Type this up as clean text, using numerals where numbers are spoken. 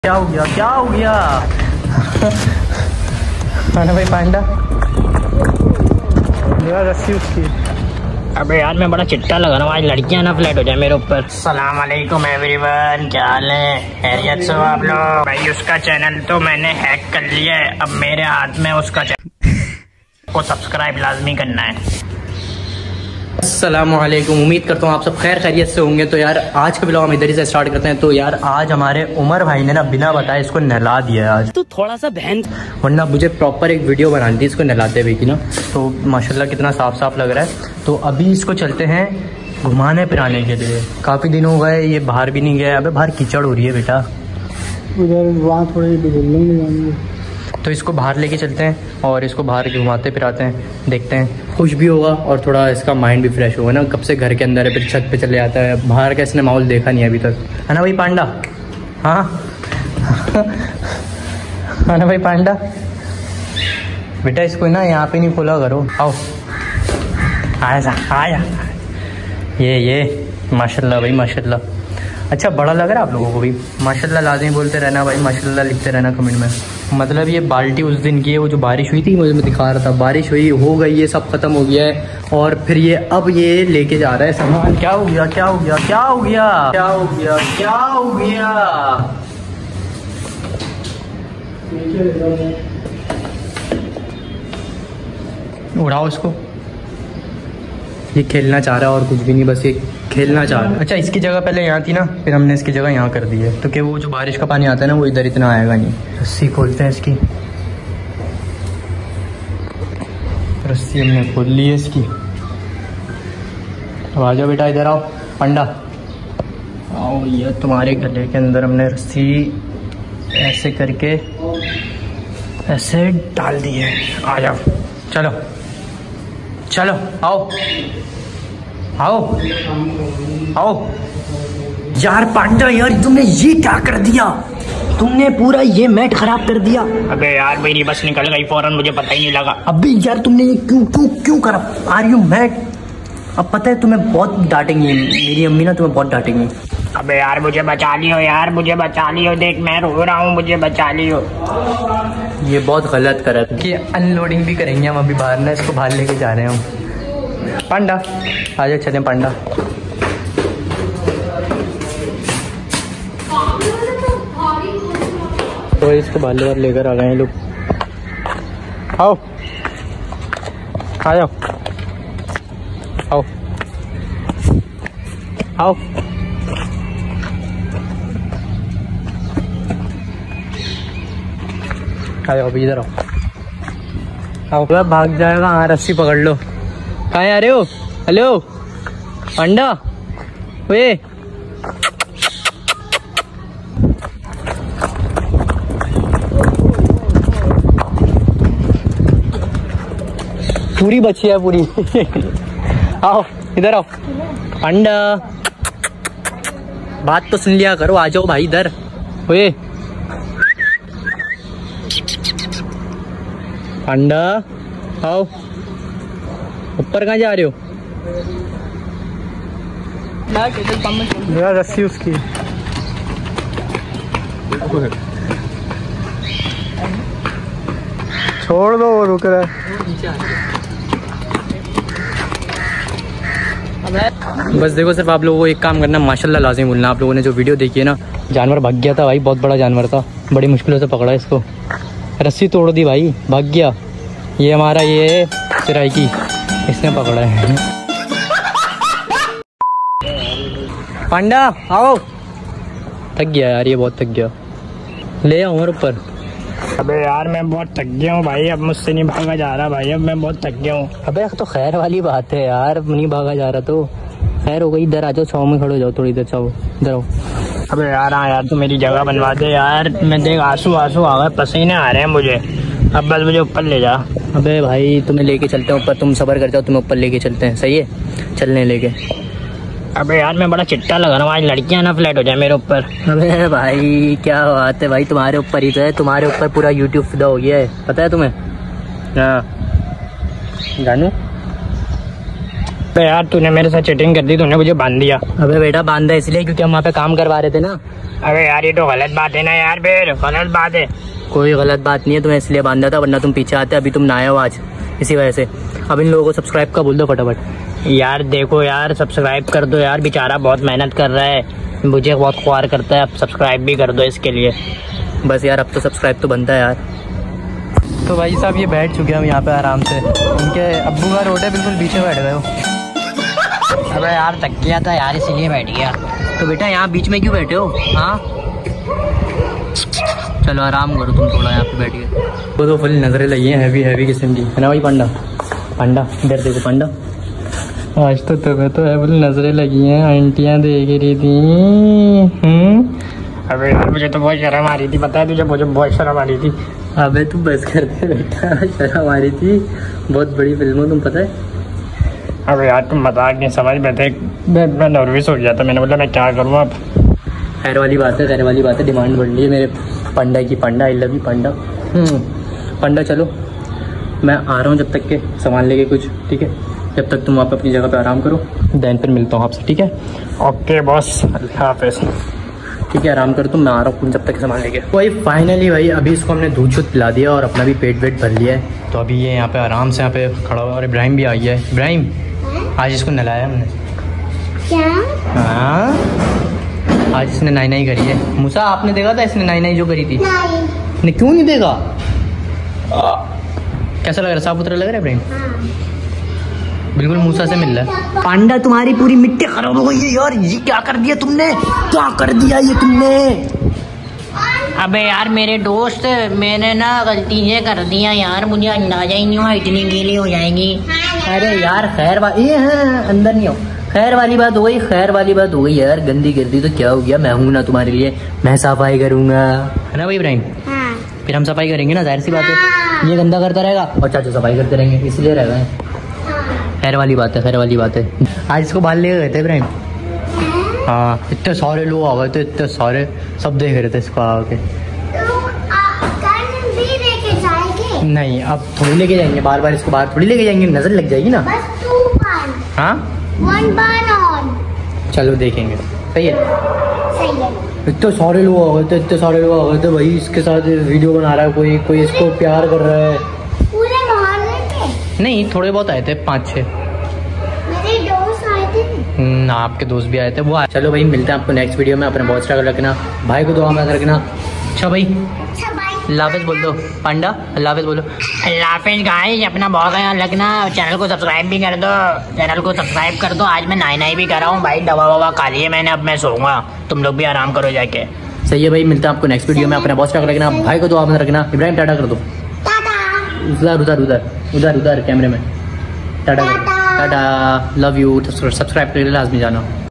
क्या हो गया, क्या हो गया? खाना भाई पांडा रस्सी उसकी। अबे यार मैं बड़ा चिट्टा लगा रहा हूँ, आज लड़कियां ना फ्लैट हो जाए मेरे ऊपर। सलाम अलैकुम एवरीवन, क्या हाल है? खैरियत से हो आप लोग? भाई उसका चैनल तो मैंने हैक कर लिया है, अब मेरे हाथ में उसका चैनल को सब्सक्राइब लाजमी करना है। अस्सलामुअलैकुम, उम्मीद करता हूँ आप सब खैर खैरियत से होंगे। तो यार आज का ब्लॉग हम इधर ही से स्टार्ट करते हैं। तो यार आज हमारे उमर भाई ने ना बिना बताए इसको नहला दिया है आज। तो थोड़ा सा बहन, वरना मुझे प्रॉपर एक वीडियो बनानी थी इसको नहलाते हुए की ना। तो माशाल्लाह कितना साफ साफ लग रहा है। तो अभी इसको चलते हैं घुमाने फिराने के लिए। काफ़ी दिन हो गए ये बाहर भी नहीं गया। अबे बाहर कीचड़ हो रही है बेटा, उधर वहाँ थोड़ी जाएंगे। तो इसको बाहर लेके चलते हैं और इसको बाहर घुमाते फिराते हैं, देखते हैं खुश भी होगा और थोड़ा इसका माइंड भी फ्रेश होगा ना। कब से घर के अंदर है, फिर छत पे चले जाता है। बाहर का इसने माहौल देखा नहीं है अभी तक, है ना भाई पांडा? हाँ है ना भाई पांडा? बेटा इसको ना यहाँ पे नहीं खोला करो। आओ आया आया, ये माशाल्लाह भाई माशाल्लाह। अच्छा बड़ा लग रहा है आप लोगों को भी? माशाल्लाह लाजमी बोलते रहना भाई, माशाल्लाह लिखते रहना कमेंट में। मतलब ये बाल्टी उस दिन की है, वो जो बारिश हुई थी मुझे मैं दिखा रहा था, बारिश हुई हो गई, ये सब खत्म हो गया है। और फिर ये अब ये लेके जा रहा है सामान। क्या हो गया, क्या हो गया, क्या हो गया, क्या हो गया, क्या हो गया? उड़ाओ इसको। ये खेलना चाह रहा है और कुछ भी नहीं, बस ये खेलना चाह रहा है। अच्छा इसकी जगह पहले यहाँ थी ना, फिर हमने इसकी जगह यहाँ कर दी है, तो कि वो जो बारिश का पानी आता है ना वो इधर इतना आएगा नहीं। रस्सी खोलते हैं इसकी। रस्सी हमने खोल ली है इसकी। अब आ जाओ बेटा, इधर आओ पंडा, आओ। ये तुम्हारे गले के अंदर हमने रस्सी ऐसे करके ऐसे डाल दी है। आ जाओ, चलो चलो, आओ आओ आओ। यार पांडा यार तुमने ये क्या कर दिया? तुमने पूरा ये मैट खराब कर दिया। अबे यार मेरी बस निकल गई फौरन, मुझे पता ही नहीं लगा। अभी यार तुमने ये क्यों क्यों क्यों करा? Are you mad? अब पता है तुम्हें बहुत डांटेंगी मेरी अम्मी ना, तुम्हें बहुत डांटेंगी। अबे यार मुझे बचा लियो यार, मुझे बचा लियो, देख मैं रो रहा हूँ, मुझे बचा लियो। ये बहुत गलत करा कि अनलोडिंग भी करेंगे हम अभी बाहर ना, इसको बाहर लेके जा रहे हैं हम। पांडा आ जाओ, चलें पांडा। तो इसको बाहर लेकर आ गए हैं लोग। आओ आ जाओ, आओ आओ। अभी इधर आओ, आओ। भाग जाएगा। हाँ रस्सी पकड़ लो। कहाँ आ रहे हो? हेलो पांडा, वे पूरी बची है पूरी। आओ इधर आओ पांडा, बात तो सुन लिया करो। आ जाओ भाई इधर। वे पांडा आओ, ऊपर कहाँ जा रहे हो? रस्सी उसकी। छोड़ दो, वो रुक रहा है। बस देखो सिर्फ आप लोगों को एक काम करना, माशाल्लाह लाजिम बोलना। आप लोगों ने जो वीडियो देखी है ना, जानवर भाग गया था भाई, बहुत बड़ा जानवर था, बड़ी मुश्किलों से पकड़ा इसको। रस्सी तोड़ दी भाई, भाग गया। ये हमारा ये चिराई की, इसने पकड़ा है। पांडा आओ। थक गया यार, ये बहुत थक गया। ले आओ हमारे ऊपर। अबे यार मैं बहुत थक गया हूँ भाई, अब मुझसे नहीं भागा जा रहा भाई, अब मैं बहुत थक गया हूँ। अबे तो खैर वाली बात है यार, नहीं भागा जा रहा तो खैर हो गई। इधर आ जाओ, छाव में खड़े हो जाओ, थोड़ी इधर छाओ, इधर आओ। अबे यार हाँ यार, तू मेरी जगह बनवा दे यार। मैं देख आंसू आंसू आ गए, पसीने आ रहे हैं मुझे, अब बस मुझे ऊपर ले जा। अबे भाई तुम्हें लेके चलते हैं ऊपर, तुम सब्र कर जाओ, तुम्हें ऊपर लेके चलते हैं, सही है? चलने लेके। अबे यार मैं बड़ा चिट्टा लगा रहा हूँ, आज लड़कियां ना फ्लैट हो जाए मेरे ऊपर। अबे भाई क्या बात है भाई, तुम्हारे ऊपर ही तो है, तुम्हारे ऊपर पूरा यूट्यूब फिदा हो गया है, पता है तुम्हें? हाँ जानू अबे यार तूने मेरे साथ चीटिंग कर दी, तूने मुझे बांध दिया। अबे बेटा बांधा इसलिए क्योंकि हम वहाँ पे काम करवा रहे थे ना। अबे यार ये तो गलत बात है ना यार, फिर गलत बात है। कोई गलत बात नहीं है, तुम्हें इसलिए बांधा था, वरना तुम पीछे आते। अभी तुम ना आए हो आज, इसी वजह से। अब इन लोगों को सब्सक्राइब का बोल दो फटाफट। यार देखो यार, सब्सक्राइब कर दो यार, बेचारा बहुत मेहनत कर रहा है, मुझे बहुत ख्वार करता है। अब सब्सक्राइब भी कर दो इसके लिए। बस यार अब तो सब्सक्राइब तो बनता है यार। तो भाई साहब ये बैठ चुके हैं हम यहाँ पे आराम से। उनके अब्बू का रोड है, बिल्कुल पीछे बैठ गए हो। अबे यार थक गया था यार, इसीलिए बैठ गया। तो बेटा यहाँ बीच में क्यों बैठे हो? हाँ चलो आराम करो तुम थोड़ा यहाँ पे बैठ के। वो तो फुल नजरें लगी हैं हैवी हैवी किस्म की, है ना भाई पांडा? पांडा इधर देखो पांडा, आज तो तुम्हें तो फुल नजरें लगी हैं, आंटियाँ देख रही थी। अबे यार मुझे तो बहुत शर्म आ रही थी, पता है तुझे? मुझे बहुत शर्म आ रही थी। अबे तू बस करते बेटा, शर्म आ रही थी। बहुत बड़ी फिल्म हो तुम, पता है? अबे यार तुम मजाक नहीं समझ में थे, मैं नर्वस हो गया था। मैंने बोला मैं क्या करूँ अब। खैर वाली बात है, खैर वाली बात है। डिमांड बढ़ रही है मेरे पांडा की। पांडा आई लव यू पांडा। पांडा चलो मैं आ रहा हूँ जब तक के सामान लेके कुछ, ठीक है? जब तक तुम वहाँ पे अपनी जगह पे आराम करो, देन फिर मिलता हूँ आपसे, ठीक है? ओके बॉस, अल्लाह हाफिज़। ठीक है आराम करो तुम, मैं आ रहा हूँ जब तक सामान लेके। भाई फाइनली भाई अभी इसको हमने दूध शूध पिला दिया और अपना भी पेट वेट भर लिया है। तो अभी ये यहाँ पे आराम से यहाँ पे खड़ा हुआ। और इब्राहिम भी आ गया है। इब्राहिम आज इसको नहलाया हमने। क्या? हाँ आज इसने नाई नाई करी है। मूसा आपने देखा था इसने नाई नाई जो करी थी? नहीं क्यों नहीं देखा? कैसा लग रहा है? साफ सुथरा लग रहा है इब्राहिम? बिल्कुल मूसा से मिल रहा है। पांडा तुम्हारी पूरी मिट्टी खराब हो गई है यार, ये क्या कर दिया तुमने? क्या कर दिया ये तुमने? अबे यार मेरे दोस्त, मैंने ना गलती से कर दिया यार, मुझे अंदाजा ही नहीं हुआ इतनी गीली हो जाएगी। अरे यार खैर ये है अंदर नहीं हो। खैर वाली बात हो गई, खैर वाली बात हो गई यार। गंदी कर दी तो क्या हो गया? मैं हूँ ना तुम्हारे लिए, मैं सफाई करूंगा, है ना भाई इब्राहिम? हाँ। फिर हम सफाई करेंगे ना, जाहिर सी बात है। ये गंदा करता रहेगा और चाचू सफाई करते रहेंगे, इसलिए रह गए। खैर वाली बात है, खैर वाली बात है। आज इसको बाल ले गए थे इब्राहिम। हाँ इतने सारे लोग आ गए थे, इतने सारे, सब देख रहे थे इसको आके। नहीं अब थोड़ी लेके जाएंगे, बार बार इसको बाहर थोड़ी लेके जाएंगे, नजर लग जाएगी ना। हाँ चलो देखेंगे, सही है। इतने सारे लोग आ गए थे, इतने सारे लोग आ गए थे भाई। इसके साथ वीडियो बना रहा है कोई, कोई इसको प्यार कर रहा है। पूरे मोहल्ले के? नहीं थोड़े बहुत आए थे, 5-6 मेरे दोस्त आए थे। आपके दोस्त भी आए थे, वो आए। चलो भाई मिलते हैं आपको नेक्स्ट वीडियो में। अपने बहुत स्ट्रगल रखना, भाई को दुआ में रखना। अच्छा भाई अल्लाह हाफिज़ बोल दो पांडा, अल्लाह हाफिज़ बोलो। अल्लाह हाफिज़ गाइस, अपना बहुत ख्याल रखना। चैनल को सब्सक्राइब भी कर दो, चैनल को सब्सक्राइब कर दो। आज मैं नाई नाई भी कर रहा हूँ भाई, दवा ववा खा ली है मैंने, अब मैं सोऊंगा। तुम लोग भी आराम करो जाके। सही है भाई, मिलते हैं आपको नेक्स्ट वीडियो में। अपने बहुत स्ट्रगल रखना, भाई को दुआ में रखना। इब्राहिम टाटा कर दो। उधर उधर उधर उधर उधर कैमरे में टाटा कर। Tata, love you. सब्सक्राइब कर लाजमी जाना।